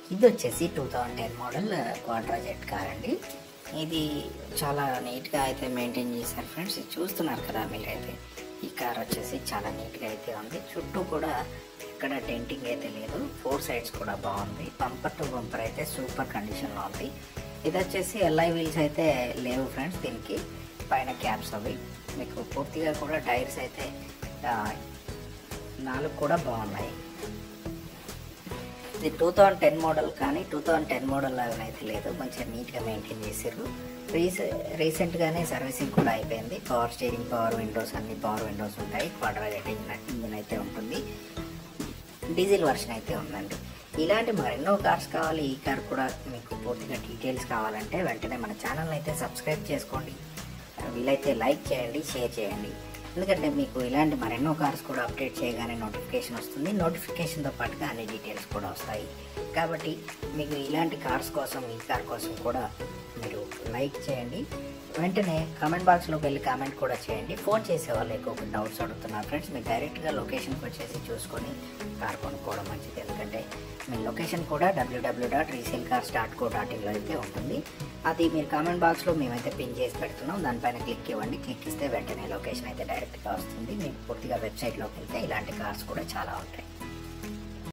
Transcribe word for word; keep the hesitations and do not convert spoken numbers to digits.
ఇది వచ్చేసి two thousand ten model quadra jet car అండి. ఇది చాలా నీట్గా అయితే మెయింటైన్ చేశారు ఫ్రెండ్స్. ఇది చూస్తున్నారు కదా మీరైతే. ఈ కార్ వచ్చేసి చాలా నీట్గా అయితే ఉంది. చుట్టూ కూడా ఎక్కడ డెంటింగ్ అయితే లేదు. ఫోర్ సైడ్స్ కూడా బాగుంది. బంపర్ టు బంపర్ అయితే సూపర్ కండిషన్లో ఉంది. ఇది వచ్చేసి ఎల్ఐ వీల్స్ అయితే లేవు ఫ్రెండ్స్. దీనికి పైన క్యాప్స్ అవి మీకు పూర్తిగా కూడా టైర్స్ అయితే నాలుగు కూడా బాగున్నాయి. ఇది టూ థౌజండ్ టెన్ మోడల్ కానీ టూ థౌజండ్ టెన్ మోడల్ లాగా అయితే లేదు. మంచిగా నీట్గా మెయింటైన్ చేశారు. రీసె రీసెంట్గానే సర్వీసింగ్ కూడా అయిపోయింది. పవర్ స్టీరింగ్, పవర్ విండోస్, అన్ని పవర్ విండోస్ ఉంటాయి. క్వాడ్రా జెట్ ఇంజిన్ అయితే ఉంటుంది. డీజిల్ వర్షన్ అయితే ఉందండి. ఇలాంటి మరెన్నో కార్స్ కావాలి. ఈ కార్ కూడా మీకు పూర్తిగా డీటెయిల్స్ కావాలంటే వెంటనే మన ఛానల్ అయితే సబ్స్క్రైబ్ చేసుకోండి. వీలైతే లైక్ చేయండి, షేర్ చేయండి. ఎందుకంటే మీకు ఇలాంటి మరెన్నో కార్స్ కూడా అప్డేట్ చేయగానే నోటిఫికేషన్ వస్తుంది. నోటిఫికేషన్తో పాటుగా అన్ని డీటెయిల్స్ కూడా వస్తాయి. కాబట్టి మీకు ఇలాంటి కార్స్ కోసం, ఈ కార్ కోసం కూడా మీరు లైక్ చేయండి. వెంటనే కామెంట్ బాక్స్లోకి వెళ్ళి కామెంట్ కూడా చేయండి. ఫోన్ చేసే వాళ్ళు ఎక్కువ డౌట్స్ అడుగుతున్నారు ఫ్రెండ్స్. మీరు డైరెక్ట్గా లొకేషన్కి వచ్చేసి చూసుకొని కార్ కొనుక్కోవడం మంచిది. ఎందుకంటే మీ లొకేషన్ కూడా W W dot resale cars dot co dot ఇన్లో అయితే ఉంటుంది. అది మీరు కామెంట్ బాక్స్లో మేమైతే పిన్ చేసి పెడుతున్నాం. దానిపైన క్లిక్ ఇవ్వండి. క్లిక్ ఇస్తే వెంటనే లొకేషన్ అయితే డైరెక్ట్గా వస్తుంది. మీకు పూర్తిగా వెబ్సైట్లోకి వెళ్తే ఇలాంటి కార్స్ కూడా చాలా ఉంటాయి.